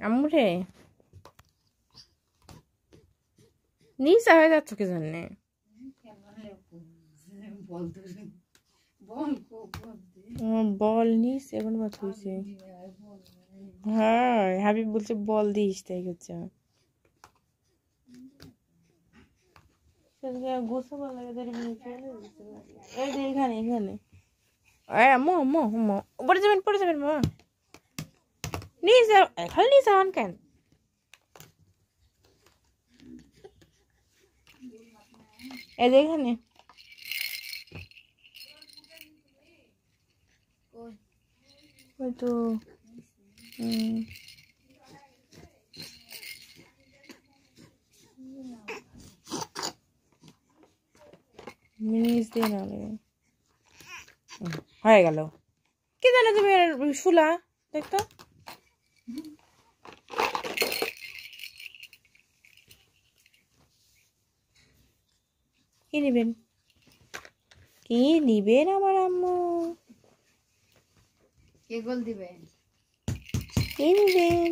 আম্মুরে নিচা হয়ে যাচ্ছ কি জন্যে বল নিস এখন বাত হয়েছে হ্যাঁ হাবিব বলছে বল দিস তাই করছে গোসা বল লাগে এখানে এখানে আম্মু আম্মু আম্মু পড়ে যাবেন মা নিস খালি নিস আন কেন এই যে এখানে ওই তো মিনিস দিয়ে না লাগে হয়ে গেল কি জানো তুমি শুলা দেখতো কি নিবেন আমার আম্মু কে গোল দিবেন কি নিবেন